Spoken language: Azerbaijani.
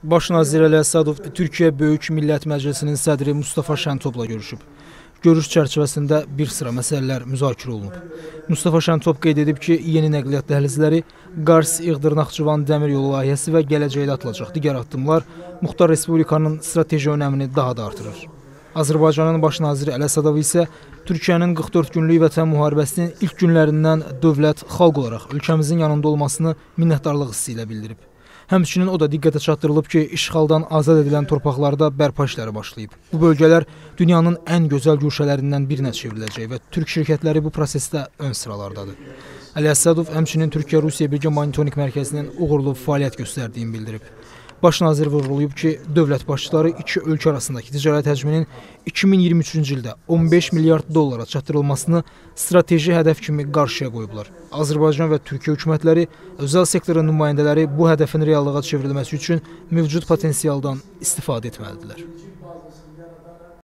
Baş nazir Əli Əsədov Türkiyə Böyük Millət Məclisinin sədri Mustafa Şentopla görüşüb. Görüş çərçivəsində bir sıra məsələlər müzakirə olunub. Mustafa Şentop qeyd edib ki, yeni nəqliyyat dəhlizləri, Qars-İğdır-Naxçıvan dəmir yolu layihəsi və gələcəkdə atılacaq digər addımlar Muxtar Respublikanın strateji önəmini daha da artırır. Azərbaycanın baş naziri Əli Əsədov isə Türkiyənin 44 günlük vətən müharibəsinin ilk günlərindən dövlət, xalq olaraq ölkəmizin yanında olmasını minnətdarlıq hissi ilə bildirib. Həmçinin o da diqqətə çatdırılıb ki, işğaldan azad edilən torpaqlarda bərpa işləri başlayıb. Bu bölgələr dünyanın ən gözəl güşələrindən birinə çevriləcək və Türk şirkətləri bu prosesdə ön sıralardadır. Əli Əsədov həmçinin Türkiyə-Rusiya Birgə Monitorinq Mərkəzinin uğurlu fəaliyyət göstərdiyini bildirib. Baş nazir vurğulayıb ki, dövlət başçıları iki ölkə arasındakı ticarət həcminin 2023-cü ildə 15 milyard dollara çatdırılmasını strateji hədəf kimi qarşıya qoyublar. Azərbaycan və Türkiyə hökumətləri, özəl sektorun nümayəndələri bu hədəfin reallığa çevrilməsi üçün mövcud potensialdan istifadə etməlidirlər.